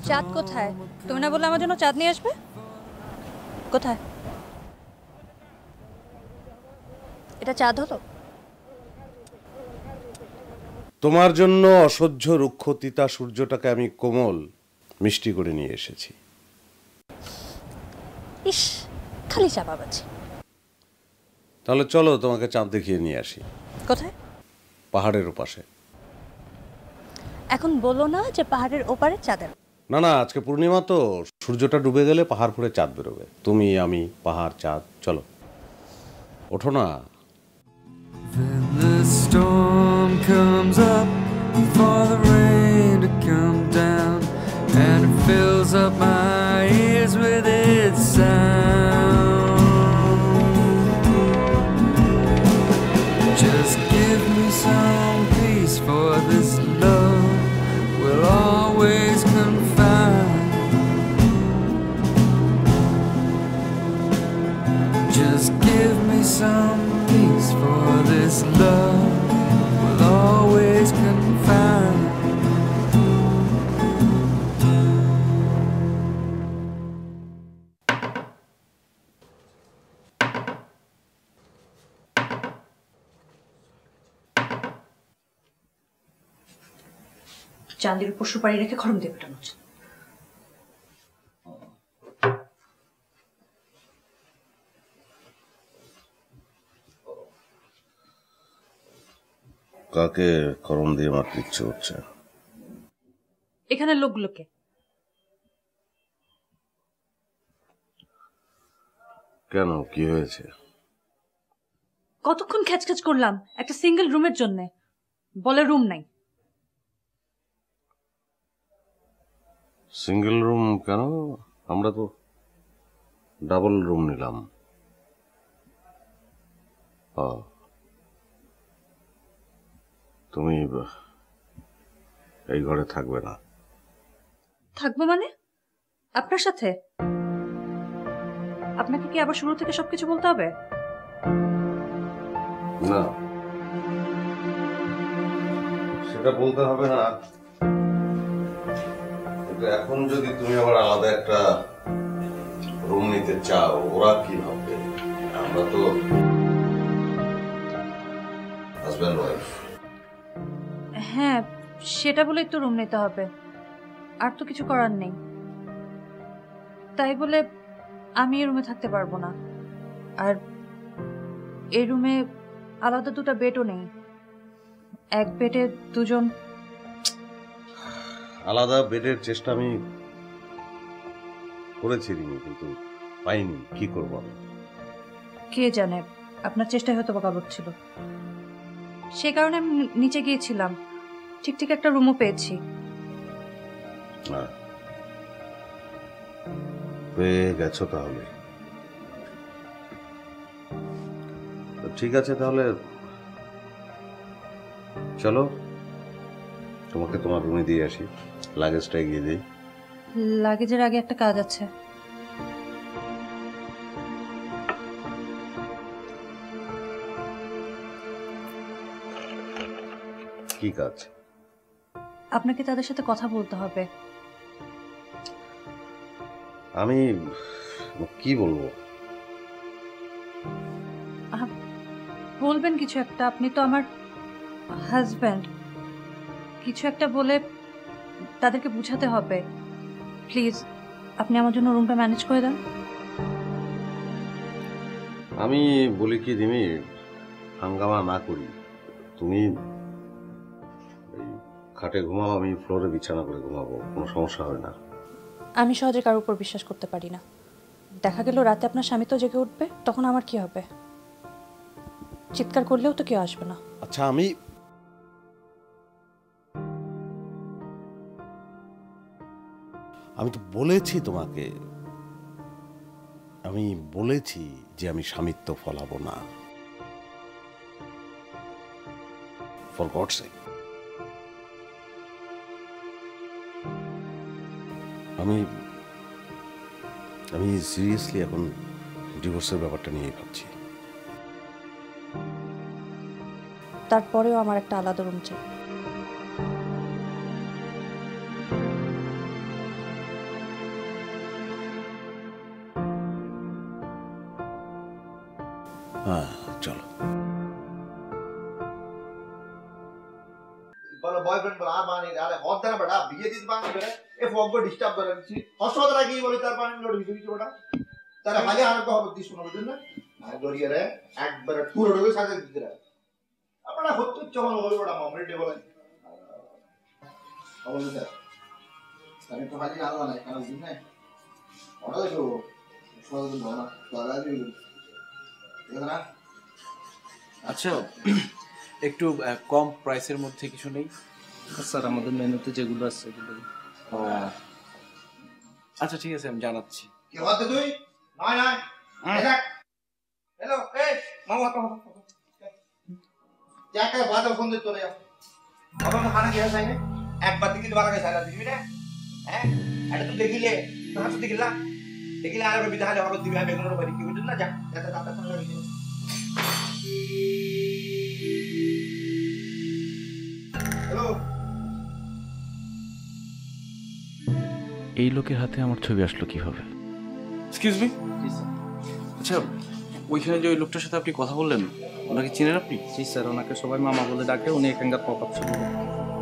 চাঁদ কোথায়? তুমি না বললে আমার জন্য চাঁদ নিয়ে আসবে? কোথায়? এটা চাঁদ হলো? তোমার জন্য অসহ্য রুক্ষ তিতা সূর্যটাকে আমি কোমল মিষ্টি করে নিয়ে এসেছি। ইস, খালি চাপাবাজি। তাহলে চলো তোমাকে চাঁদ দেখিয়ে নিয়ে আসি। কোথায়? পাহাড়ের ওপাশে। এখন বলো না যে পাহাড়ের ওপারে চাঁদের। না না, আজকে পূর্ণিমা তো, সূর্যটা ডুবে গেলে পাহাড় ফুঁড়ে চাঁদ বেরোবে। তুমি, আমি, পাহাড়, চাঁদ, চলো ওঠো না। Then the storm comes up for the rain to come down, and it fills up my ears with its sound. Just give me some peace, for this love will always confine. Just give me some peace, for this love will always confine. চাঁদের উপর সুপারি রেখে খরম দিয়ে পেটানো হচ্ছে। কাকে করম দিয়ে মারতে ইচ্ছে হচ্ছে? এখানে লোকগুলোকে। কেন, কি হয়েছে? কতক্ষণ খ্যাচখ্যাচ করলাম একটা সিঙ্গেল রুমের জন্য, বলে রুম নাই। সিঙ্গেল রুম কেন? আমরা তো ডাবল রুম নিলাম। তুমি এই ঘরে থাকবে না? থাকবো মানে? আপনার সাথে? আপনাকে কি আবার শুরু থেকে সবকিছু বলতে হবে? না, সেটা বলতে হবে না, কিন্তু এখন যদি তুমি আবার আলাদা একটা রুম নিতে চাও, ওরা কি ভাববে? আমরা তো হাজব্যান্ড ওয়াইফ। হ্যাঁ, সেটা বলেই তো রুম নিতে হবে, আর তো কিছু করার নেই। তাই বলে আমি এই রুমে থাকতে পারবো না। আর এই রুমে আলাদা দুটো বেডও নেই, এক বেডে দুজন। আলাদা বেডের চেষ্টা আমি করেছি রিমি, কিন্তু পাইনি। কি করবো আমি? কে জানে, আপনার চেষ্টায় হয়তো বা গলদ ছিল। সে কারণে আমি নিচে গিয়েছিলাম, ঠিক ঠিক একটা রুমও পেয়েছি। না, পেয়ে গেছো তাহলে। ঠিক আছে, তাহলে চলো তোমাকে তোমার রুমে দিয়ে আসি। লাগেজটা এগিয়ে দিই। লাগেজের আগে একটা কাজ আছে। কি কাজ? আপনাকে তাদের সাথে কথা বলতে হবে। আমি কি বলবো? বলবেন কিছু একটা, আপনি তো আমার হাজব্যান্ড। কিছু একটা বলে তাদেরকে বুঝাতে হবে। প্লিজ আপনি আমার জন্য রুমটা ম্যানেজ করে দেন। আমি বলি কি রিমি, হাঙ্গামা না করি। তুমি খাটে ঘুমাও, আমি ফ্লোরে বিছানা করে ঘুমাবো, কোনো সমস্যা হয় না। আমি সহজে কারোর উপর বিশ্বাস করতে পারি না। দেখা গেল রাতে আপনার স্বামী তো জেগে উঠবে, তখন আমার কি হবে? চিৎকার করলেও তো কেউ আসবে না। আচ্ছা, আমি তো বলেছি তোমাকে, আমি বলেছি যে আমি স্বামিত্ব ফলাবো না। For God's sake. আমি সিরিয়াসলি এখন ডিভোর্সের ব্যাপারটা নিয়ে ভাবছি। তারপরেও আমার একটা আলাদা রুম চাই। হ্যাঁ চলো। বলো বয়ফ্রেন্ড বলো আর বানি আরে হদ না বড়া বিয়ে দিস বানি করে এ ফগো ডিস্টার্ব করে দিছি হসওয়াদা কি বলি তার বানি লোড বিয়ে দিছি বড়া তার হালে আর কো হবে দিস শুনো বুঝলেন না আর গড়িয়ে রে একবার পুরো ডোবে সাজা দিতে রে আপনারা হচ্ছে চমন বলে বড়া মামরি ডে বলে বলো স্যার আমি তো হালি আলো না কারণ দিন না ওরা তো সবাই তো না লাগা দিই এরা আচ্ছা একটু কম প্রাইসের মধ্যে কিছু নেই স্যার আমাদের মেনুতে যেগুলো আছে সেগুলো আচ্ছা ঠিক আছে আমি জানাচ্ছি কি হতে তুই নয় নয় দেখ হ্যালো এই মামা তো क्या क्या बात है फोन दे तो रे अब हम खाना क्या खाएंगे एक बात की दोबारा कैसा लगा दिखी ना हैं अरे तुम कहाँ से देखिला आ रहा बिधा जब दिव्या बेंगलोर बड़ी की बुझना जा जाता जाता समझ लीजिए हेलो এই লোকের হাতে আমার ছবি আসলো কিভাবে? এক্সকিউজ মি আচ্ছা ওইখানে যে ওই লোকটার সাথে আপনি কথা বললেন ওনাকে চিনেন আপনি? জি স্যার, ওনাকে সবাই মামা বলে ডাকে, উনি এখানকার পপ আপ শুরু করেন।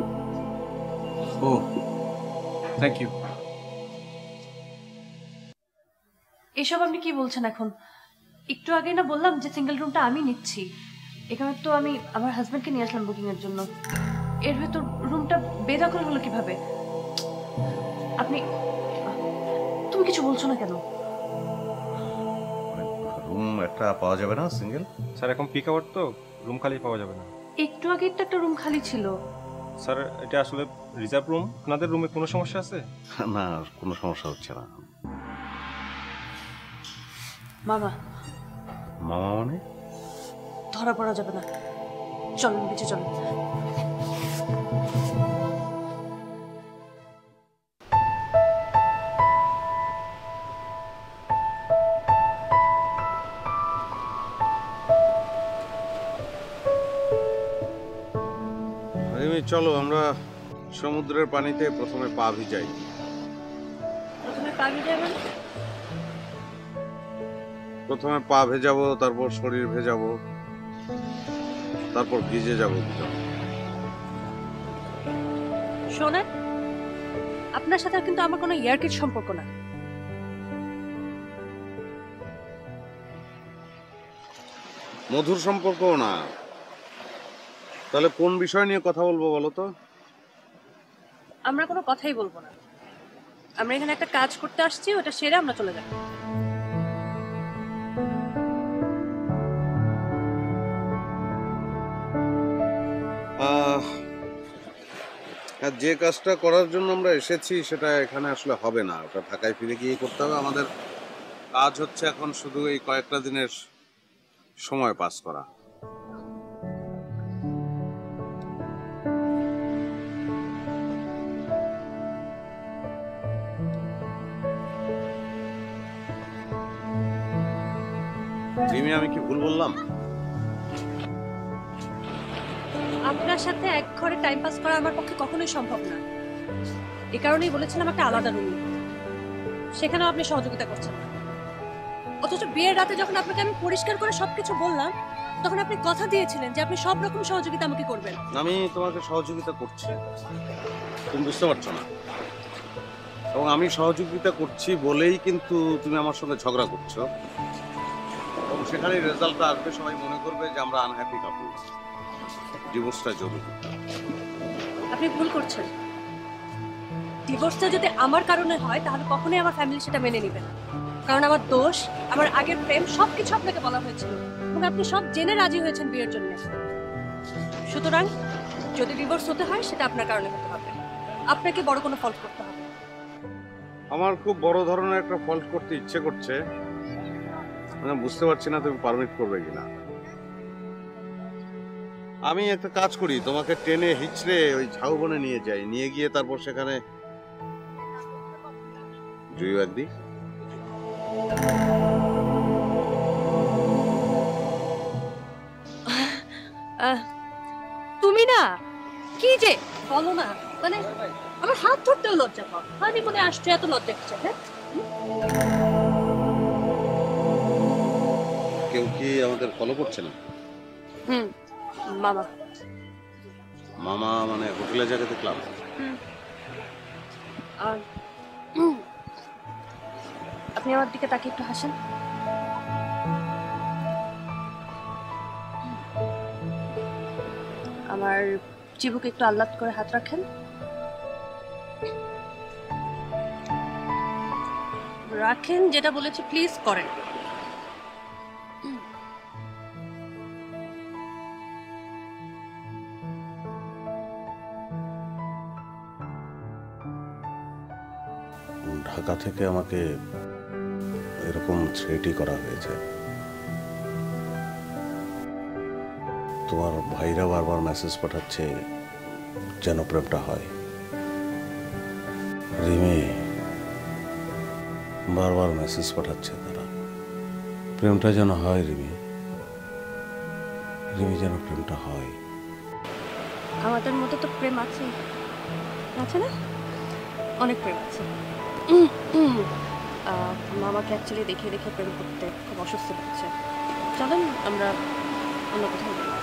Oh thank you. এসব আপনি কি বলছেন এখন? একটু আগে না বললাম যে সিঙ্গেল রুমটা আমি নিচ্ছি। এখানে তো আমি আমার হাজবেন্ডকে নিয়ে আসলাম বুকিং এর জন্য। এর ভেতর রুমটা বেদখল হলো কিভাবে? আপনি তুমি কিছু বলছো না কেন? রুম একটা পাওয়া যাবে না সিঙ্গেল? স্যার এখন পিক আওয়ার তো রুম খালি পাওয়া যাবে না। একটু আগে তো একটা রুম খালি ছিল। স্যার এটা আসলে রিজার্ভ রুম। আপনাদের রুমে কোনো সমস্যা আছে? না কোনো সমস্যা হচ্ছে না। মামা মামা মানে? ধরা পড়া যাবে না, চলুন বেঁচে চলুন। চলো আমরা সমুদ্রের পানিতে প্রথমে পা ভিজাই। প্রথমে পা ভিজাবেন? প্রথমে পা ভেজাবো, তারপর শরীর ভেজাবো, তারপর ভিজে যাবো। শোনেন, আপনার সাথে কিন্তু আমার কোনো ইয়ার্কির সম্পর্ক না। মধুর সম্পর্কও না। তাহলে কোন বিষয় নিয়ে কথা বলবো বলো তো? আমরা কোনো কথাই বলবো না। আমরা এখানে একটা কাজ করতে আসছি, ওটা সেরে আমরা চলে যাব। যে কাজটা করার জন্য আমরা এসেছি সেটা এখানে আসলে হবে না, ওটা ঢাকায় ফিরে গিয়ে করতে হবে। আমাদের কাজ হচ্ছে এখন শুধু এই কয়েকটা দিনের সময় পাস করা। আমি কি ভুল বললাম? আপনার সাথে এক ঘরে টাইম পাস করা আমার পক্ষে কখনোই সম্ভব না। এই কারণেই বলেছিলাম একটা আলাদা রুম। সেখানেও আপনি সহযোগিতা করছেন না। অথচ বিয়ের রাতে যখন আপনাকে আমি পরিষ্কার করে সবকিছু বললাম, তখন আপনি কথা দিয়েছিলেন যে আপনি সব রকম সহযোগিতা আমাকে করবেন। আমি তোমাকে সহযোগিতা করছি, তুমি বুঝতে পারছো না। এবং আমি সহযোগিতা করছি বলেই কিন্তু তুমি আমার সঙ্গে ঝগড়া করছো, এবং সেখানে রেজাল্টটা আসবে সবাই মনে করবে যে আমরা আনহ্যাপি কাপল, ডিভোর্সটা জরুরি। আপনি ভুল করছেন। ডিভোর্সটা যদি আমার কারণে হয় তাহলে কখনোই আমার ফ্যামিলি সেটা মেনে নেবে না। কারণ আমার দোষ, আমার আগের প্রেম সবকিছু আপনাকে বলা হয়েছিল এবং আপনি সব জেনে রাজি হয়েছেন বিয়ের জন্য। সুতরাং যদি ডিভোর্স হতে হয় সেটা আপনার কারণে হতে হবে, আপনাকে বড় কোনো ফল্ট করতে হবে। আমার খুব বড় ধরনের একটা ফল্ট করতে ইচ্ছে করছে, আমি বুঝতে পারছি না তুমি পারমিট করবে কিনা। আমি একটা কাজ করি, তোমাকে টেনে হিচড়ে ওই ঝাউবনে নিয়ে যাই, নিয়ে গিয়ে তারপর সেখানে জুই একদিন তুমি না কি যে বলো না, মানে আমার হাত ধরতেও লজ্জা পাও। আমি মনে আসছে এত লজ্জা কিসের? হ্যাঁ কেউ কেউ কি আমাদের ফলো করছে না? হুম, মামা। মামা মানে হোটেলে যাকে দেখলাম? আর আপনি আমার দিকে তাকে একটু হাসেন। আমার চিবুকে একটু আহ্লাদ করে হাত রাখেন। রাখেন, যেটা বলেছি প্লিজ করেন। ঢাকা থেকে আমাকে এরকম থ্রেটই করা হয়েছে। তোমার ভাইরা বারবার মেসেজ পাঠাচ্ছে যেন প্রেমটা হয়। রিমি বারবার মেসেজ পাঠাচ্ছে তারা, প্রেমটা যেন হয় রিমি, রিমি যেন প্রেমটা হয়। আমাদের মধ্যে তো প্রেম আছে, আছে না? অনেক প্রেম আছে। মামাকে অ্যাকচুয়ালি দেখে দেখে প্রেম করতে খুব অস্বস্তি লাগছে। চলেন আমরা অন্য কোথাও যাই।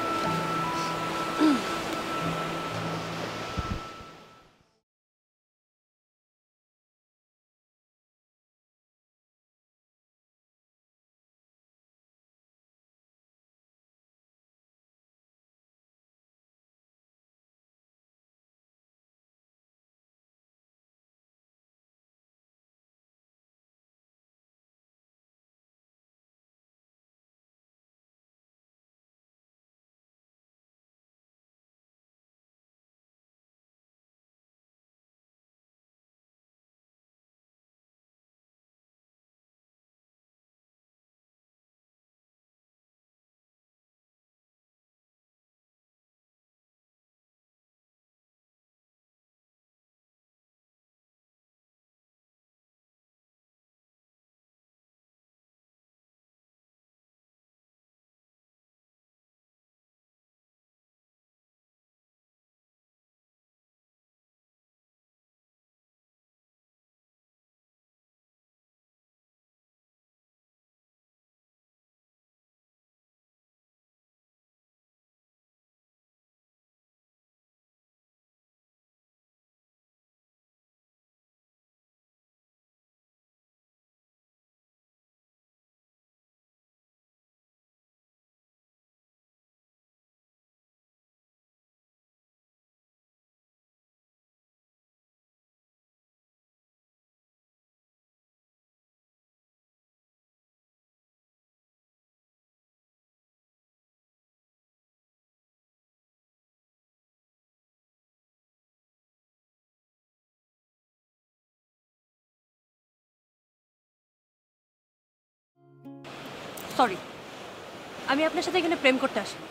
সরি, আমি আপনার সাথে এখানে প্রেম করতে আসি।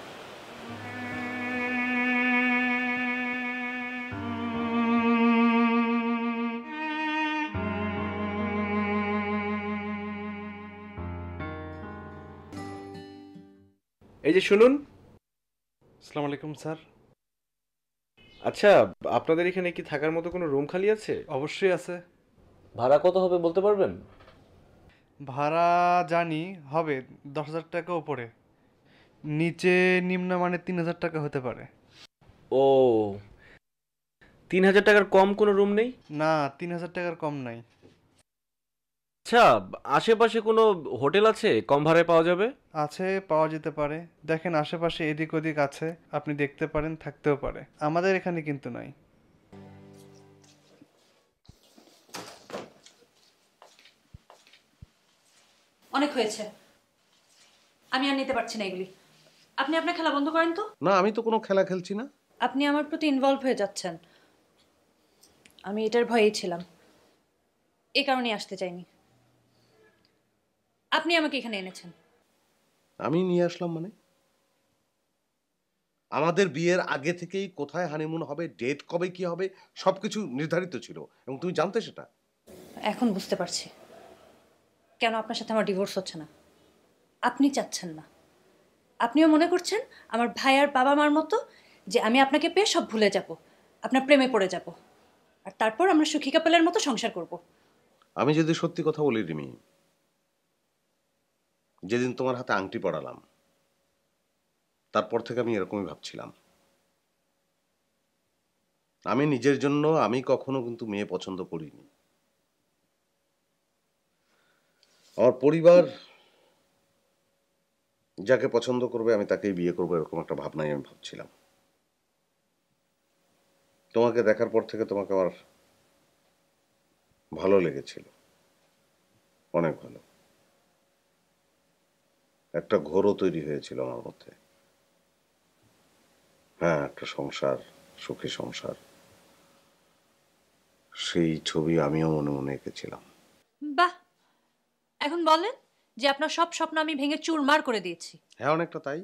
এই যে শুনুন। আসসালামু আলাইকুম স্যার। আচ্ছা, আপনাদের এখানে কি থাকার মতো কোনো রুম খালি আছে? অবশ্যই আছে। ভাড়া কত হবে বলতে পারবেন? ভাড়া জানি হবে 10,000 টাকা উপরে, নিচে নিম্নমানের 3,000 টাকা হতে পারে। ও, 3,000 টাকার কম কোনো রুম নেই? না, 3,000 টাকার কম নাই। আচ্ছা, আশেপাশে কোনো হোটেল আছে কম ভাড়ায় পাওয়া যাবে? আছে, পাওয়া যেতে পারে। দেখেন আশেপাশে এদিক ওদিক আছে, আপনি দেখতে পারেন, থাকতেও পারে। আমাদের এখানে কিন্তু নাই। অনেক হয়েছে, আমি আর নিতে পারছি না এগুলি। আপনি আপনার খেলা বন্ধ করেন তো। না, আমি তো কোনো খেলা খেলছি না। আপনি আমার প্রতি ইনভলভ হয়ে যাচ্ছেন। আমি এটার ভয়েই ছিলাম, এই কারণেই আসতে চাইনি। আপনি আমাকে এখানে এনেছেন। আমি নিয়ে আসলাম মানে? আমাদের বিয়ের আগে থেকেই কোথায় হানিমুন হবে, ডেট কবে কি হবে, সবকিছু নির্ধারিত ছিল এবং তুমি জানতে সেটা। এখন বুঝতে পারছি কেন আপনার সাথে আমার ডিভোর্স হচ্ছে না। আপনি চাচ্ছেন না। আপনিও মনে করছেন আমার ভাই আর বাবা মার মতো যে আমি আপনাকে পেয়ে সব ভুলে যাব, আপনার প্রেমে পড়ে যাব, আর তারপর আমরা সুখী কাপলের মতো সংসার করব। আমি যদি সত্যি কথা বলি রিমি, যেদিন তোমার হাতে আংটি পড়ালাম তারপর থেকে আমি এরকমই ভাবছিলাম। আমি নিজের জন্য আমি কখনো কিন্তু মেয়ে পছন্দ করিনি। আমার পরিবার যাকে পছন্দ করবে আমি তাকেই বিয়ে করবো, এরকম একটা ভাবনাই আমি ভাবছিলাম। তোমাকে দেখার পর থেকে তোমাকে আমার ভালো লেগেছিল, অনেক ভালো। একটা ঘোরও তৈরি হয়েছিল আমার মধ্যে। হ্যাঁ, একটা সংসার, সুখী সংসার, সেই ছবি আমিও মনে মনে এঁকেছিলাম। বাহ, এখন বলেন যে আপনার সব স্বপ্ন আমি ভেঙে চুরমার করে দিয়েছি। হ্যাঁ, অনেকটা তাই।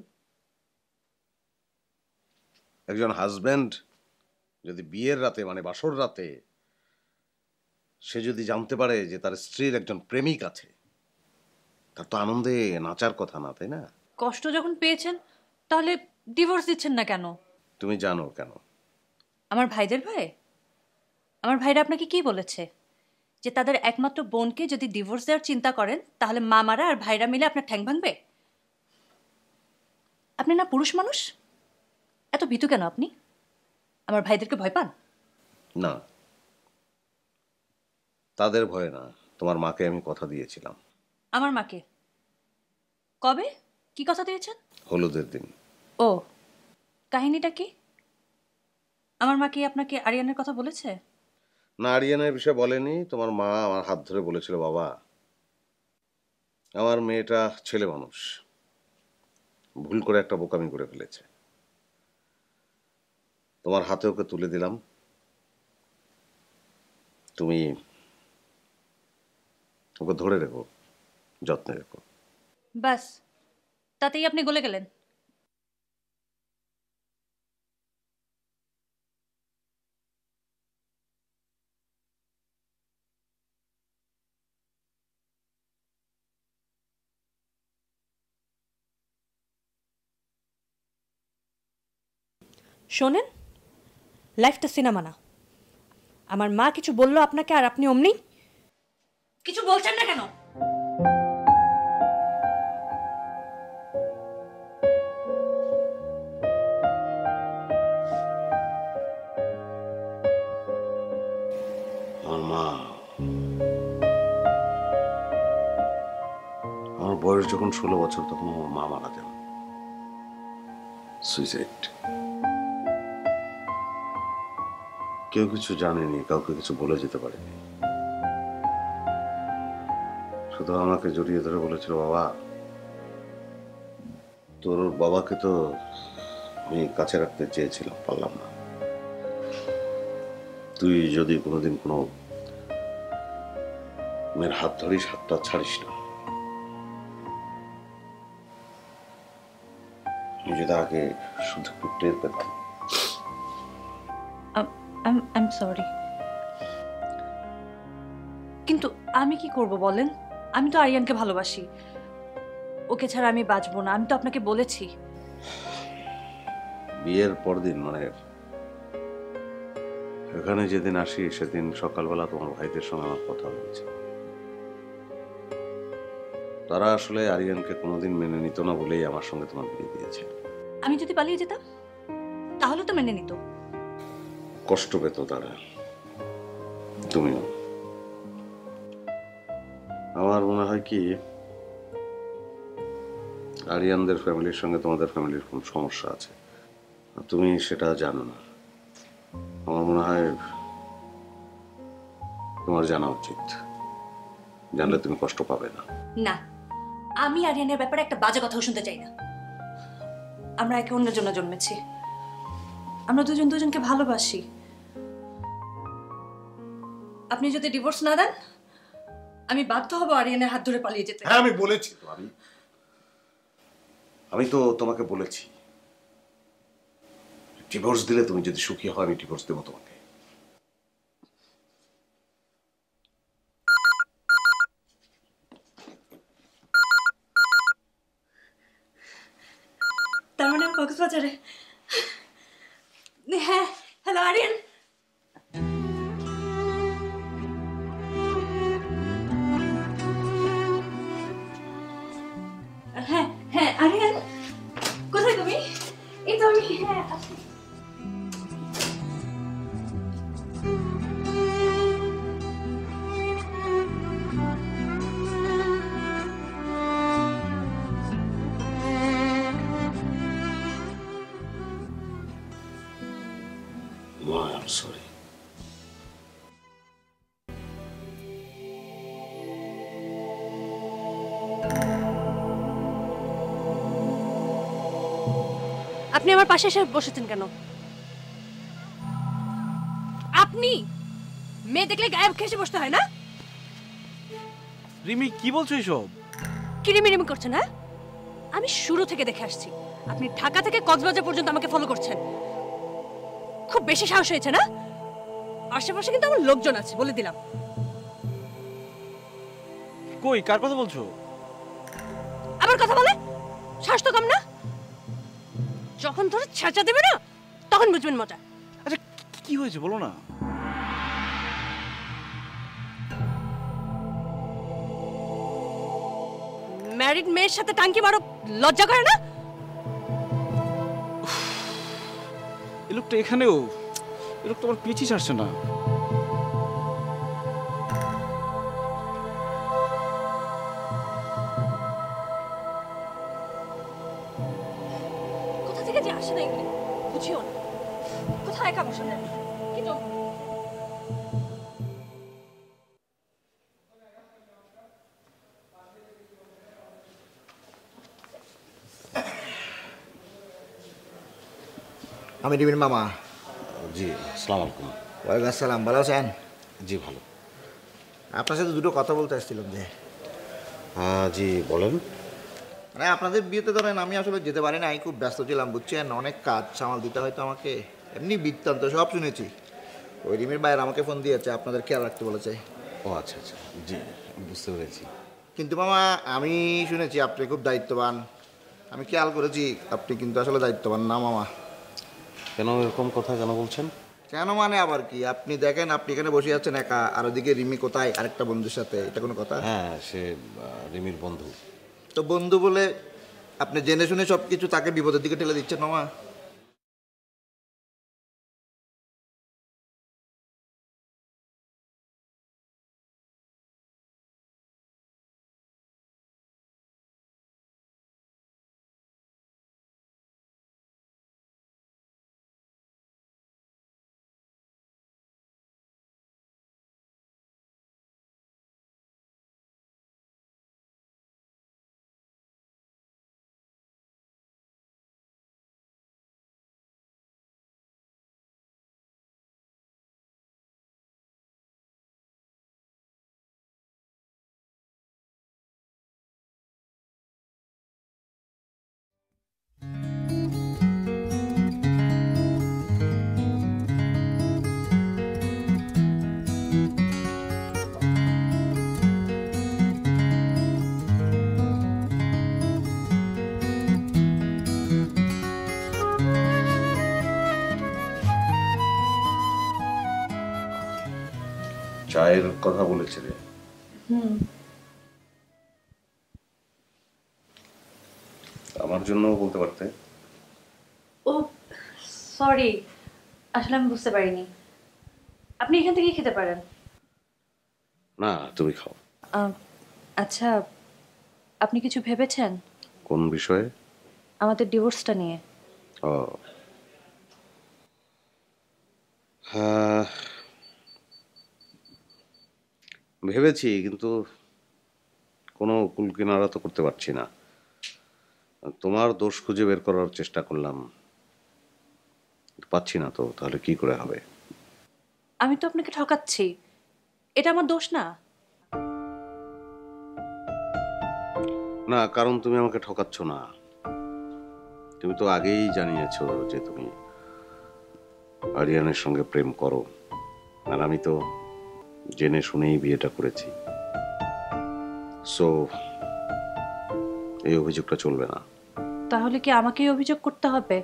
একজন হাজব্যান্ড যদি বিয়ের রাতে মানে বাসর রাতে সে যদি জানতে পারে যে তার স্ত্রীর একজন প্রেমিক আছে, তার তো আনন্দে নাচার কথা না, তাই না? কষ্ট যখন পেয়েছেন তাহলে ডিভোর্স দিচ্ছেন না কেন? তুমি জানো কেন? আমার ভাইদের ভয়ে? আমার ভাইরা আপনাকে কি বলেছে? যে তাদের একমাত্র বোনকে যদি ডিভোর্স দেওয়ার চিন্তা করেন তাহলে মামারা আর ভাইরা মিলে আপনার ঠ্যাং ভাঙবে? আপনি না পুরুষ মানুষ? এত ভীতু কেন আপনি? আমার ভাইদেরকে ভয় পান? না, তাদের ভয়ে না, তোমার মাকে আমি কথা দিয়েছিলাম। আমার মাকে? কবে? কি কথা দিয়েছেন? হলুদের দিন। ও, কাহিনীটা কি? আমার মা কি আপনাকে আরিয়ানের কথা বলেছে? না, আরিয়ানের বিষয়ে বলেনি। তোমার মা আমার হাত ধরে বলেছিল, বাবা আমার মেয়েটা ছেলে মানুষ, ভুল করে একটা বোকামি করে ফেলেছে, তোমার হাতে ওকে তুলে দিলাম, তুমি ওকে ধরে রেখো, যত্নে রেখো। ব্যাস, তাতেই আপনি গলে গেলেন? শোনেন, লাইফটা সিনেমা না। আমার মা কিছু বললো আপনাকে আর আপনি অমনি কিছু বলছেন না কেন? আমার মা, আমার বয়স যখন 16 বছর তখন আমার মা মারা যান, সুইসাইড। কেউ কিছু জানেনি, কাউকে কিছু বলে যেতে পারেনি, শুধু আমাকে জড়িয়ে ধরে বলেছিল, বাবা তোর বাবাকে তো আমি কাছে রাখতে চেয়েছিলাম, পারলাম না, তুই যদি কোনোদিন কোনো মেয়ের হাত ধরিস হাতটা ছাড়িস না। আমি যদি আগে শুধু একটু টের পেতাম। I'm sorry, কিন্তু আমি কি করব বলেন? আমি তো আরিয়ানকে ভালোবাসি, ওকে ছাড়া আমি বাঁচবো না। আমি তো আপনাকে বলেছি। বিয়ের পরদিন মানে এখানে যেদিন আসি সেদিন সকালবেলা তোমার ভাইদের সঙ্গে আমার কথা হয়েছে। তারা আসলে আরিয়ানকে কোনোদিন মেনে নিত না বলেই আমার সঙ্গে তোমার বিয়ে দিয়েছে। আমি যদি পালিয়ে যেতাম তাহলে তো মেনে নিত। কষ্ট পেত তারা, তুমিও। আমার মনে হয় কি আরিয়ানদের ফ্যামিলির সঙ্গে তোমাদের ফ্যামিলির কোন সমস্যা আছে, তুমি সেটা জানো না। আমার মনে হয় তোমার জানা উচিত, জানলে তুমি কষ্ট পাবে না। না, আমি আরিয়ানের ব্যাপারে একটা বাজে কথাও শুনতে চাই না। আমরা একে অন্যের জন্য জন্মেছি, আমরা দুজন দুজনকে ভালোবাসি। আপনি যদি ডিভোর্স না দেন আমি বাধ্য হব আরিয়ানের হাত ধরে পালিয়ে যেতে। হ্যাঁ, আমি বলেছি তো, আমি তো তোমাকে বলেছি ডিভোর্স দিলে তুমি যদি সুখী হও আমি ডিভোর্স দেবো তোমাকে। তার মানে আমি কক্সবাজারে? হ্যাঁ, হ্যালো আরিয়ান। আপনি আমার পাশে এসে বসেছেন কেন? আপনি মেয়ে দেখলে গায়ে ঘেঁষে বসতে হয় না? রিমি কি বলছো এসব? কিরিমিরিমি করছেন? হ্যাঁ, আমি শুরু থেকে দেখে আসছি আপনি ঢাকা থেকে কক্সবাজার পর্যন্ত আমাকে ফলো করছেন। খুব বেশি সাহস হয়েছে না? আশেপাশে কিন্তু আমার লোকজন আছে, বলে দিলাম। কই, কার কথা বলছো? আবার কথা বলে সাহস তো কম না? যখন ধরে ছেঁচা দেবে না তখন বুঝবেন মজা। আচ্ছা কি হয়েছে বলো না। ম্যারিড মেয়ের সাথে টাঙ্কি মারো, লজ্জা করে না? এই লোকটা এখানেও, এই লোকটা আমার পিছিয়ে ছাড়ছে না। কোথা থেকে যে আসে না এগুলি বুঝিও না। কোথায় একা বসে দেন কি তো আমি রিমির মামা। জি, আসসালামু আলাইকুম। ওয়ালাইকুম আসসালাম। ভালো আছেন? জি ভালো। আপনার সাথে দুটো কথা বলতে আসছিলাম। যে জি বলেন। মানে আপনাদের বিয়েতে ধরেন আমি আসলে যেতে পারি না, আমি খুব ব্যস্ত ছিলাম বুঝছেন, অনেক কাজ সামাল দিতে হয়তো আমাকে। এমনি বৃত্তান্ত সব শুনেছি। ওই রিমির ভাইয়ের আমাকে ফোন দিয়েছে, আপনাদের খেয়াল রাখতে বলেছে। ও আচ্ছা আচ্ছা, জি বুঝতে পেরেছি। কিন্তু মামা আমি শুনেছি আপনি খুব দায়িত্ববান। আমি খেয়াল করেছি আপনি কিন্তু আসলে দায়িত্ববান না মামা। কেন এরকম কথা কেন বলছেন? কেন মানে আবার কি, আপনি দেখেন আপনি এখানে বসে আছেন একা, আর ওদিকে রিমি কোথায় আরেকটা বন্ধুর সাথে, এটা কোনো কথা? হ্যাঁ, সে রিমির বন্ধু। তো বন্ধু বলে আপনি জেনে শুনে সব কিছু তাকে বিপদের দিকে ঠেলে দিচ্ছেন মামা। চায়ের কথা বলেছিলে? আমার জন্য বলতে পারতে। ও সরি, আসলে আমি বুঝতে পারিনি। আপনি এখান থেকে খেতে পারেন। না, তুমি খাও। আচ্ছা, আপনি কিছু ভেবেছেন কোন বিষয়ে? আমাদের ডিভোর্সটা নিয়ে? ও হ্যাঁ, ভেবেছি, কিন্তু কোনো কুল কিনারা তো করতে পারছি না। তোমার দোষ খুঁজে বের করার চেষ্টা করলাম, পাচ্ছি না। তো তাহলে কি করে হবে? আমি তো আপনাকে ঠকাচ্ছি, এটা আমার দোষ না। না, কারণ তুমি আমাকে ঠকাচ্ছ না। তুমি তো আগেই জানিয়েছো যে তুমি আরিয়ানের সঙ্গে প্রেম করো, আর আমি তো জেনে শুনেই বিয়েটা করেছি। সো এই অভিযোগটা চলবে না। তাহলে কি আমাকেই অভিযোগ করতে হবে?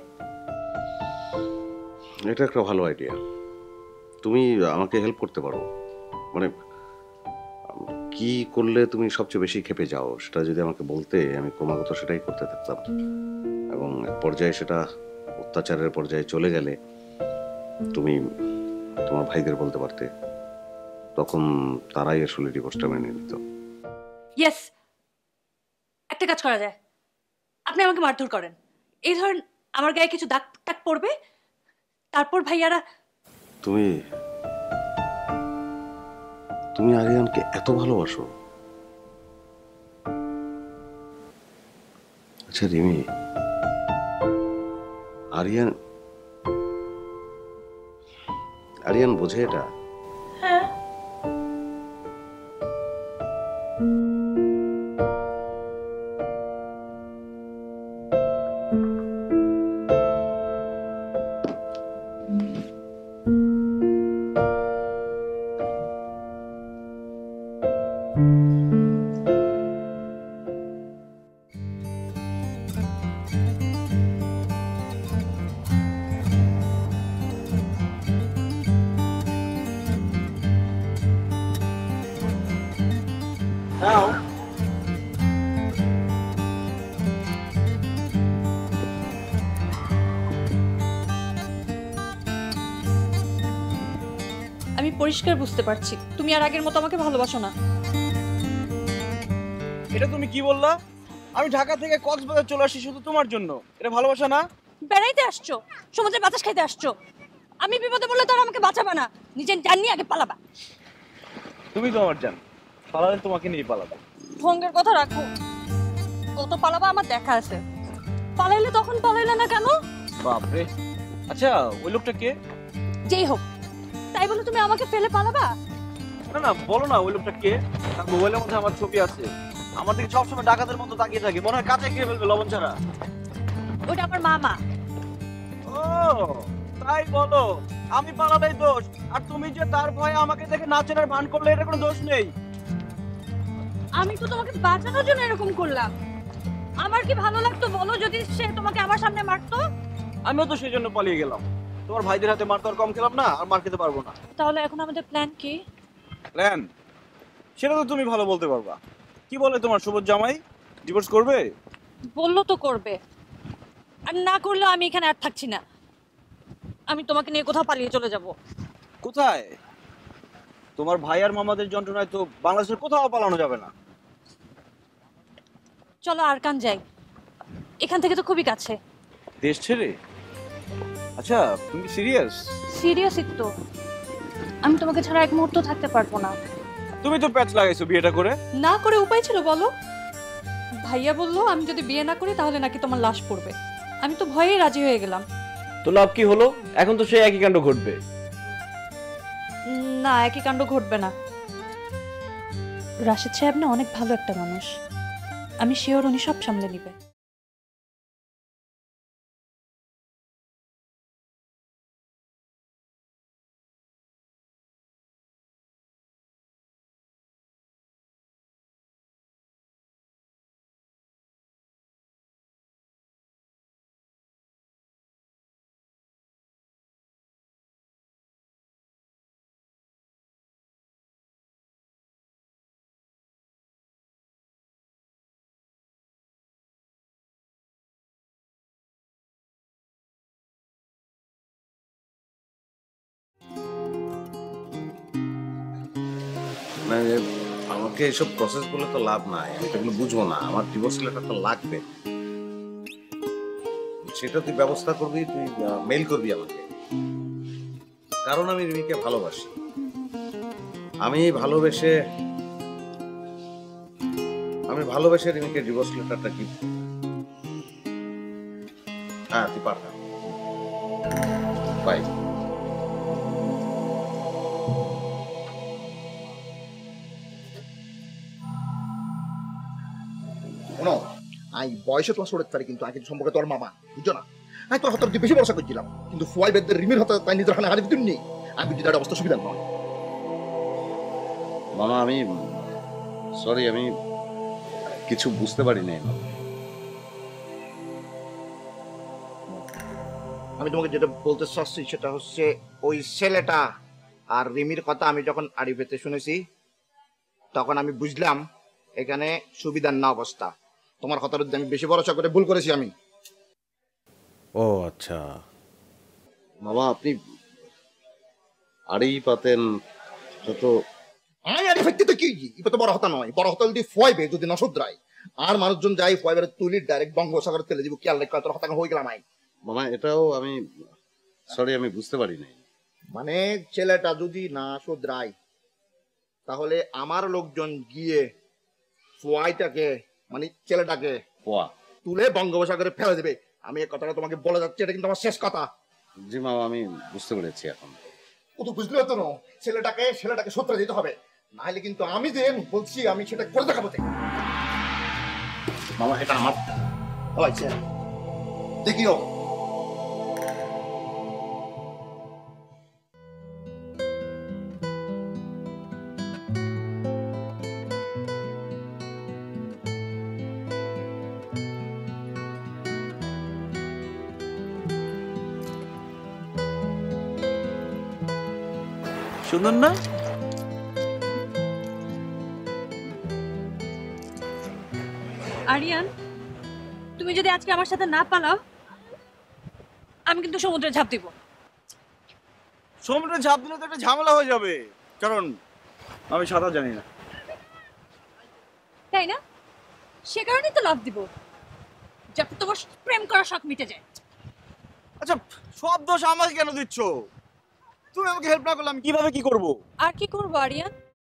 এটা একটা ভালো আইডিয়া। তুমি আমাকে হেল্প করতে পারো। মানে কি করলে তুমি সবচেয়ে বেশি ক্ষেপে যাও সেটা যদি আমাকে বলতে, আমি ক্রমাগত সেটাই করতে থাকতাম, এবং এক পর্যায়ে সেটা অত্যাচারের পর্যায়ে চলে গেলে তুমি তোমার ভাইদের বলতে পারতে, তখন তারাই আসলে ডিভোর্সটা মেনে নিত। ইয়েস, একটা কাজ করা যায়। আপনি আমাকে মারধর করেন, এই ধরেন আমার গায়ে কিছু দাগ টাগ পড়বে, তারপর ভাইয়ারা। তুমি তুমি আরিয়ানকে এত ভালোবাসো? আচ্ছা রিমি, আরিয়ান আরিয়ান বোঝে এটা? হ্যাঁ। আমি পরিষ্কার বুঝতে পারছি তুমি আর আগের মতো আমাকে ভালোবাসো না। এটা তুমি কি বললা? আমি ঢাকা থেকে কক্সবাজার চলে আসি শুধু তোমার জন্য, এটা ভালোবাসা না? বেড়াইতে আসছো, সমুদ্রে বাতাস খাইতে আসছো, আমি বিপদে পড়লে তো আর আমাকে বাঁচাবা না, নিজের জান নিয়ে আগে পালাবা। তুমি তো আমার জান, পালালে তোমাকে নিয়ে পালাবা। ভঙ্গের কথা রাখো, কত পালাবা আমার দেখা আছে। পালাইলে তখন পালাইলে না কেন? বাপরে, আচ্ছা ওই লোকটা কে? যেই হোক, তাই বলে তুমি আমাকে ফেলে পালাবা? না না বলো না, ওই লোকটা কে? তার মোবাইলের মধ্যে আমার ছবি আছে, আমার দিকে সবসময় ডাকাতের মতো তাকিয়ে থাকে, মনে হয় কাছে খেয়ে ফেলবে লবণ ছাড়া। ওটা আমার মামা। ও তাই বলো, আমি পালালেই দোষ, আর তুমি যে তার ভয়ে আমাকে দেখে নাচের ভান করলে এটা কোনো দোষ নেই। আমি তো তোমাকে বাঁচানোর জন্য এরকম করলাম। আমার কি ভালো লাগতো বলো যদি সে তোমাকে আমার সামনে মারতো? আমিও তো সেই জন্য পালিয়ে গেলাম। তোমার ভাইদের হাতে মার তো আর কম খেলাম না, আর মার খেতে পারবো না। তাহলে এখন আমাদের প্ল্যান কি? প্ল্যান সেটা তো তুমি ভালো বলতে পারবা। কি বলে তোমার সুবোধ জামাই, ডিভোর্স করবে? বললো তো করবে, আর না করলেও আমি এখানে আর থাকছি না। আমি তোমাকে নিয়ে কোথাও পালিয়ে চলে যাব। কোথায়? তোমার ভাই আর মামাদের যন্ত্রণায় তো বাংলাদেশের কোথাও পালানো যাবে না। চলো আরকান যাই, এখান থেকে তো খুবই কাছে। দেশ ছেড়ে? আচ্ছা তুমি সিরিয়াস? সিরিয়াসই তো, আমি তোমাকে ছাড়া এক মুহূর্ত থাকতে পারবো না। তুমি তো প্যাচ লাগাইছো বিয়েটা করে। না করে উপায় ছিল বলো? ভাইয়া বললো আমি যদি বিয়ে না করি তাহলে নাকি তোমার লাশ পড়বে। আমি তো ভয়েই রাজি হয়ে গেলাম। তো লাভ কি হলো? এখন তো সেই একই কাণ্ড ঘটবে। না, একই কাণ্ড ঘটবে না। রাশেদ সাহেব না অনেক ভালো একটা মানুষ, আমি শিওর উনি সব সামলে নিবে। মানে আমাকে এসব প্রসেস বলে তো লাভ নাই, আমি তো এগুলো বুঝবো না। আমার ডিভোর্স লেটার তো লাগবে, সেটা তুই ব্যবস্থা করবি, তুই মেইল করবি আমাকে। কারণ আমি রিমিকে ভালোবাসি। আমি ভালোবেসে রিমিকে ডিভোর্স লেটারটা গিফট। হ্যাঁ তুই পাঠা। বাই। শোনো, আমি বয়সে তোমার ছোট পারি, কিন্তু আগে সম্পর্কে তোর মামা, বুঝছো না? আমি তোর হাতে বেশি ভরসা করছিলাম, কিন্তু ফুয়াই বেদের রিমির হাতে তাই নিজের হাতে হারি দিতুন নেই। আমি যদি একটা অবস্থা সুবিধা নয় মামা, আমি সরি, আমি কিছু বুঝতে পারি নাই। আমি তোমাকে যেটা বলতে চাচ্ছি সেটা হচ্ছে, ওই ছেলেটা আর রিমির কথা আমি যখন আড়িফেতে শুনেছি তখন আমি বুঝলাম এখানে সুবিধার না অবস্থা। তোমার কথার মধ্যে আমি বেশি ভরসা করে ভুল করেছি আমি। ও আচ্ছা মামা, আপনি আড়ি পাতেন তো। আমি আড়ি ফেলতে তো কি, এটা তো বড় হতা নয়। বড় হতা যদি ফয়বে, যদি না শুধরায় আর মানুষজন যাই ফয়বে তুলি ডাইরেক্ট বঙ্গোপসাগরে ফেলে দিব, খেয়াল রেখে তোর হতাঙ্গ হয়ে গেলাম। মামা এটাও আমি সরি, আমি বুঝতে পারি নাই। মানে ছেলেটা যদি না শুধরায় তাহলে আমার লোকজন গিয়ে ফোয়াইটাকে, মানে ছেলেটাকে তুলে বঙ্গোপসাগরে ফেলে দেবে, আমি এই কথাটা তোমাকে বলে যাচ্ছি, এটা কিন্তু আমার শেষ কথা। জি মামা, আমি বুঝতে পেরেছি এখন। ও তো বুঝলে তো না, ছেলেটাকে সূত্রে দিতে হবে, নাহলে কিন্তু আমি যে বলছি আমি সেটা করে দেখাবো। মামা এটা আমার হয়েছে, দেখিও। সুন্দর না? আরিয়ান, তুমি যদি আজকে আমার সাথে না পালাও, আমি কিন্তু সমুদ্রে ঝাঁপ দিব। সমুদ্রে ঝাঁপ দিলে তো একটা ঝামেলা হয়ে যাবে, কারণ আমি সাঁতার জানি না। তাই না? সে কারণেই তো লাভ দিব, যাতে তোমার প্রেম করার শখ মিটে যায়। আচ্ছা, সব দোষ আমাকে কেন দিচ্ছ? তুমি আমাকে হেল্প না করলে আমি কিভাবে কি করব? আর কি করবো আরিয়ান?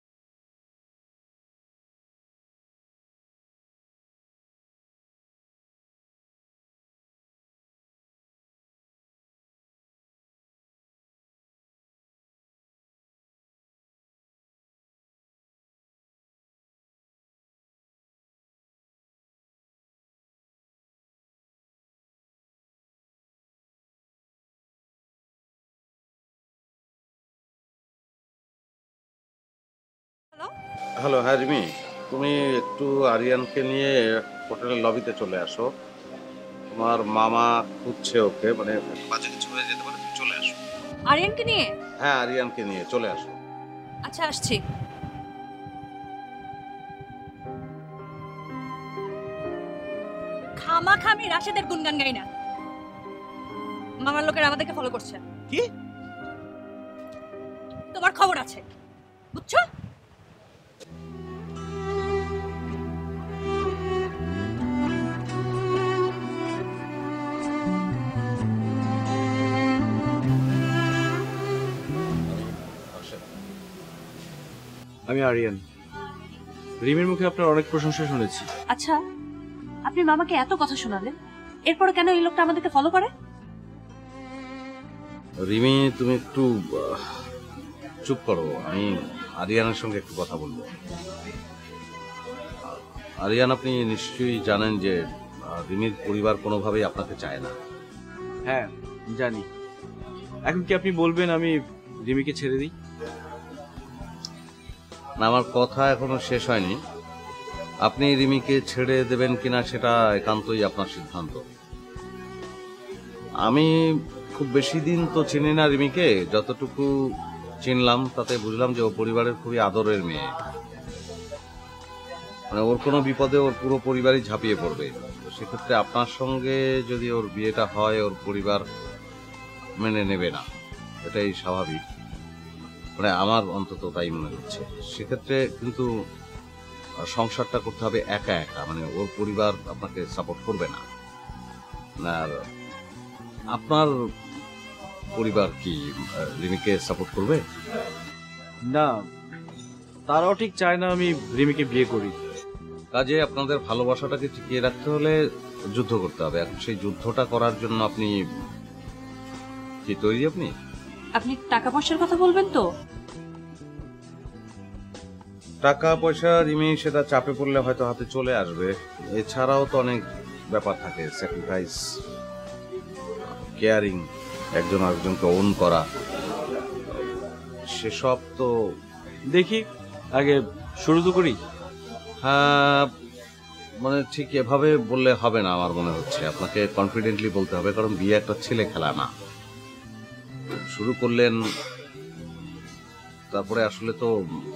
হ্যালো, হ্যাঁ রিমি, তুমি একটু আরিয়ানকে নিয়ে হোটেলের লবিতে চলে আসো। তোমার মামা খুঁজছে ওকে, মানে বাজে কিছু হয়ে যেতে পারে, তুমি চলে আসো। আরিয়ানকে নিয়ে? হ্যাঁ, আরিয়ানকে নিয়ে চলে আসো। আচ্ছা, আসছি। খামাখা আমি রাশেদের গুনগান গাই না। মামার লোকেরা আমাদেরকে ফলো করছে। কি? তোমার খবর আছে, বুঝছো? আমি আরিয়ান। রিমির মুখে আপনার অনেক প্রশংসা শুনেছি। আচ্ছা, আপনি মামাকে এত কথা শোনালেন, এরপরে কেন এই লোকটা আমাদেরকে ফলো করে? রিমি, তুমি একটু চুপ করো, আমি আরিয়ানের সঙ্গে একটু কথা বলবো। আরিয়ান, আপনি নিশ্চয়ই জানেন যে রিমির পরিবার কোনোভাবেই আপনাকে চায় না। হ্যাঁ জানি। এখন কি আপনি বলবেন আমি রিমিকে ছেড়ে দিই? না, আমার কথা এখনো শেষ হয়নি। আপনি রিমিকে ছেড়ে দেবেন কিনা সেটা একান্তই আপনার সিদ্ধান্ত। আমি খুব বেশি দিন তো চিনি না রিমিকে, যতটুকু চিনলাম তাতে বুঝলাম যে ও পরিবারের খুবই আদরের মেয়ে। মানে ওর কোনো বিপদে ওর পুরো পরিবারই ঝাঁপিয়ে পড়বে। তো সেক্ষেত্রে আপনার সঙ্গে যদি ওর বিয়েটা হয়, ওর পরিবার মেনে নেবে না, এটাই স্বাভাবিক। মানে আমার অন্তত তাই মনে হচ্ছে। সেক্ষেত্রে কিন্তু সংসারটা করতে হবে একা একা, মানে ওর পরিবার আপনাকে সাপোর্ট করবে না। আর আপনার পরিবার কি রিমিকে সাপোর্ট করবে? না, তারাও ঠিক চায় না আমি রিমিকে বিয়ে করি। কাজে আপনাদের ভালোবাসাটাকে টিকিয়ে রাখতে হলে যুদ্ধ করতে হবে। এখন সেই যুদ্ধটা করার জন্য আপনি কি তৈরি? আপনি টাকা পয়সার কথা বলবেন তো? টাকা পয়সা রিমি সেটা চাপে পড়লে হয়তো হাতে চলে আসবে। এছাড়াও তো অনেক ব্যাপার থাকে, স্যাক্রিফাইস, কেয়ারিং, একজন আরেকজনকে ওন করা, সেসব তো দেখি আগে শুরু তো করি। হ্যাঁ, মানে ঠিক এভাবে বললে হবে না আমার মনে হচ্ছে। আপনাকে কনফিডেন্টলি বলতে হবে, কারণ বিয়ে একটা ছেলে খেলা না। শুরু করলেন, তারপরে আসলে তো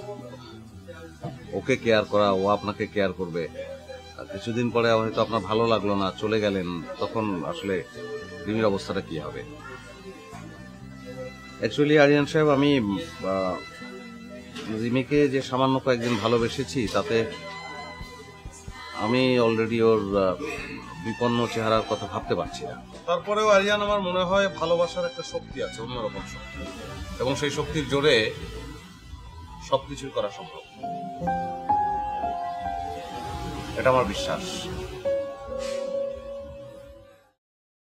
ওকে কেয়ার করা, ও আপনাকে কেয়ার করবে। কিছুদিন পরে হয়তো আপনার ভালো লাগলো না, চলে গেলেন, তখন আসলে রিমির অবস্থাটা কি হবে? অ্যাকচুয়ালি আরিয়ান সাহেব, আমি রিমিকে যে সামান্য কয়েকদিন ভালোবেসেছি, তাতে আমি অলরেডি ওর বিপন্ন চেহারার কথা ভাবতে পারছি না। তারপরেও আরিয়ান, আমার মনে হয় ভালোবাসার একটা শক্তি আছে, অন্যরকম শক্তি, এবং সেই শক্তির জোরে সবকিছুই করা সম্ভব, এটা আমার বিশ্বাস।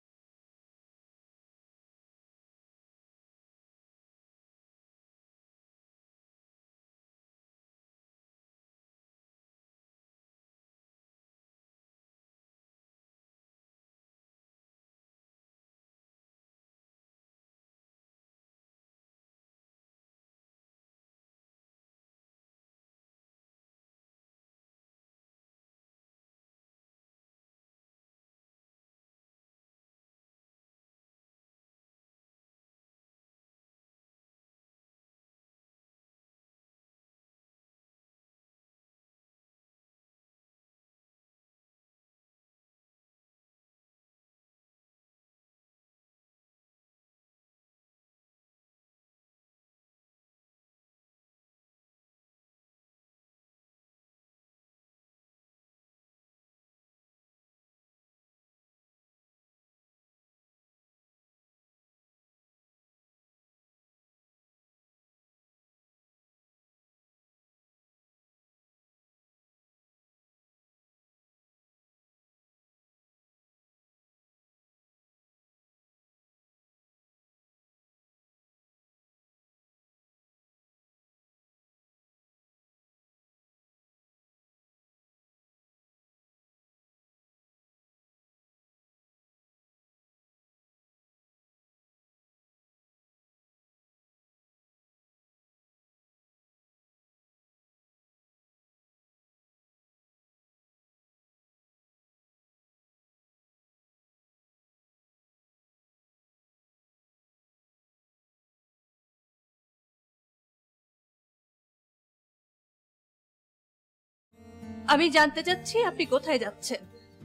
আমি জানতে চাচ্ছি আপনি কোথায় যাচ্ছেন।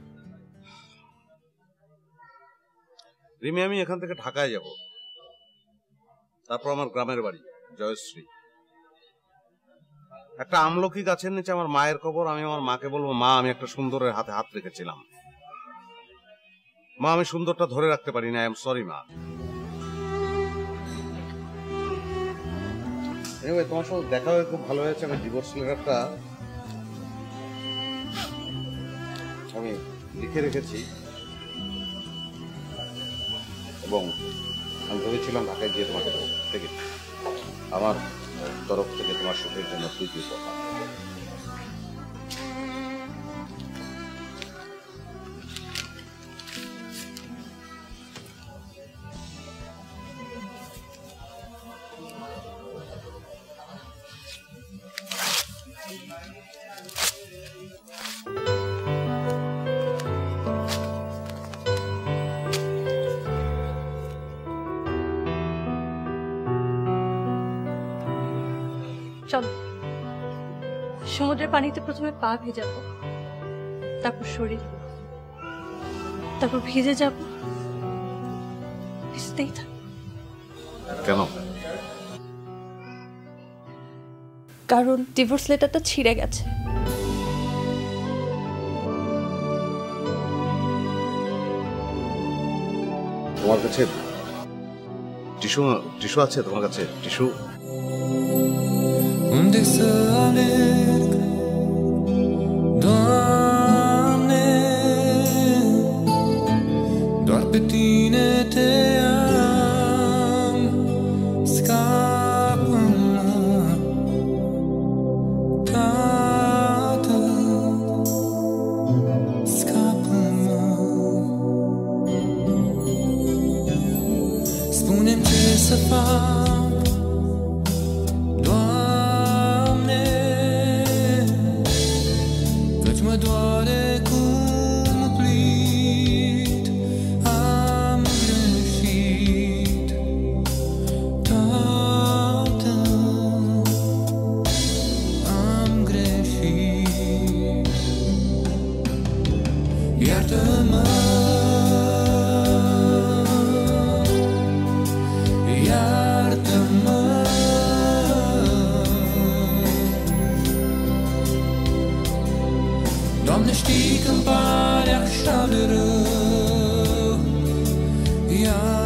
রিমি, আমি এখান থেকে ঢাকায় যাব, তারপর আমার গ্রামের বাড়ি জয়শ্রী। একটা আমলকি গাছের নিচে আমার মায়ের কবর। আমি আমার মাকে বলবো, মা আমি একটা সুন্দরের হাতে হাত রেখেছিলাম, মা আমি সুন্দরটা ধরে রাখতে পারি না, আই এম সরি মা। এনিওয়ে, তোমার সাথে দেখা হয়ে খুব ভালো হয়েছে। আমি ডিভোর্স লেটারটা আমি লিখে রেখেছি এবং আমি ভেবেছিলাম ঢাকায় গিয়ে তোমাকে দেবো। ঠিক আছে, আমার তরফ থেকে তোমার সুখের জন্য প্রীতি উপহার। চল, সমুদ্রের পানিতে প্রথমে পা ভেজাবো, তারপর শরীর, তারপর ভিজে যাব, ভিজতেই থাক। কেন? কারণ ডিভোর্স লেটারটা ছিঁড়ে গেছে। তোমার কাছে টিস্যু টিস্যু আছে? তোমার কাছে tissue? Unde să alerg, Doamne, doar pe Tine Te am, scapă-mă, Tată, scapă-mă. Spune-mi ce să fac, mă doare cum plit, am greșit, Tată, am greșit. Iartă-mă, iartă-mă, Doamne, știi că-mi pare așa de rău,